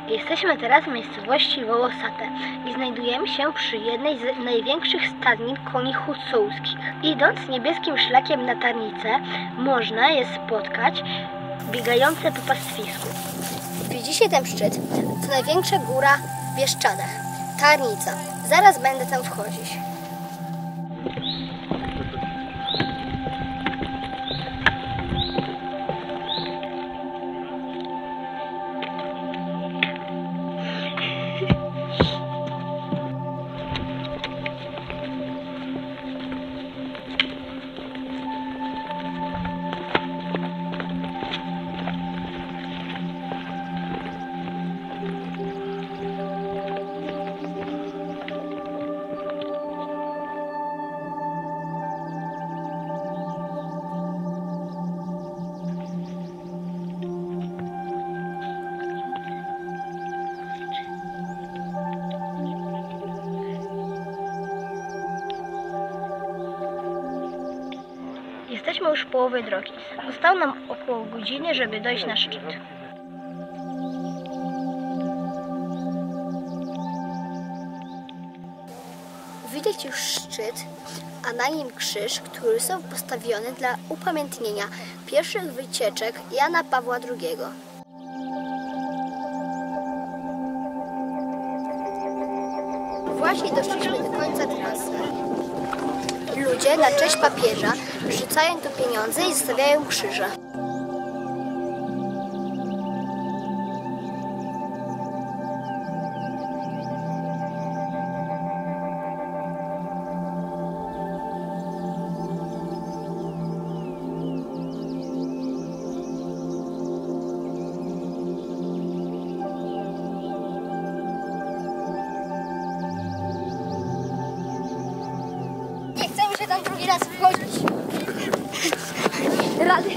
Jesteśmy teraz w miejscowości Wołosate i znajdujemy się przy jednej z największych stadnin koni huculskich. Idąc niebieskim szlakiem na Tarnicę, można je spotkać biegające po pastwisku. Widzicie ten szczyt? To największa góra w Bieszczadach. Tarnica. Zaraz będę tam wchodzić. Jesteśmy już w połowie drogi. Zostało nam około godziny, żeby dojść na szczyt. Widać już szczyt, a na nim krzyż, który są postawiony dla upamiętnienia pierwszych wycieczek Jana Pawła II. Właśnie doszliśmy do końca trasy. Ludzie na cześć papieża rzucają tu pieniądze i zostawiają krzyże. Nie chcemy się tam drugi raz wchodzić. Rady.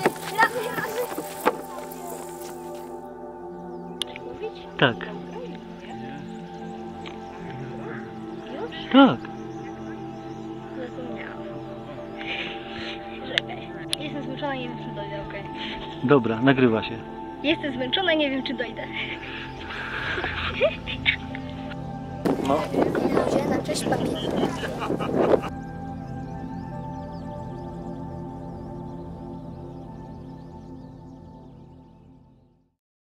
Mówić? Tak. Już? Tak. Zapomniałam. Czekaj. Jestem zmęczona, nie wiem czy dojdę, okej. Dobra, nagrywa się. Jestem zmęczona, nie wiem czy dojdę. No. Ludzie na cześć papieża.